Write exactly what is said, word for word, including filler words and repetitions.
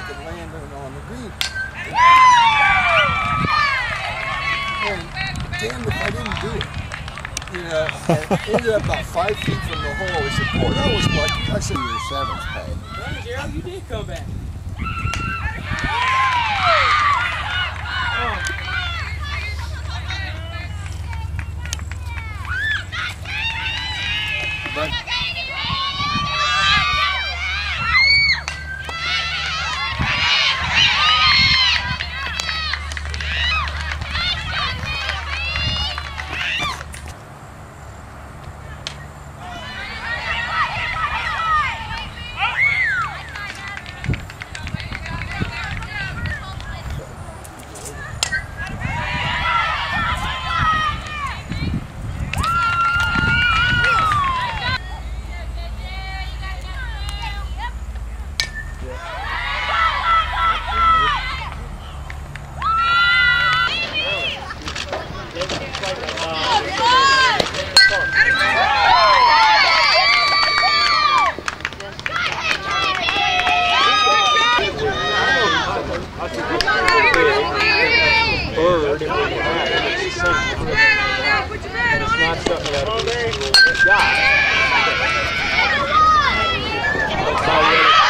I could land on the green. And damn if I didn't do it. You know, and it ended up about five feet from the hole. He said, boy, that was lucky. I said, your severance pay. Well, Gerald, you did come back. But It's not something that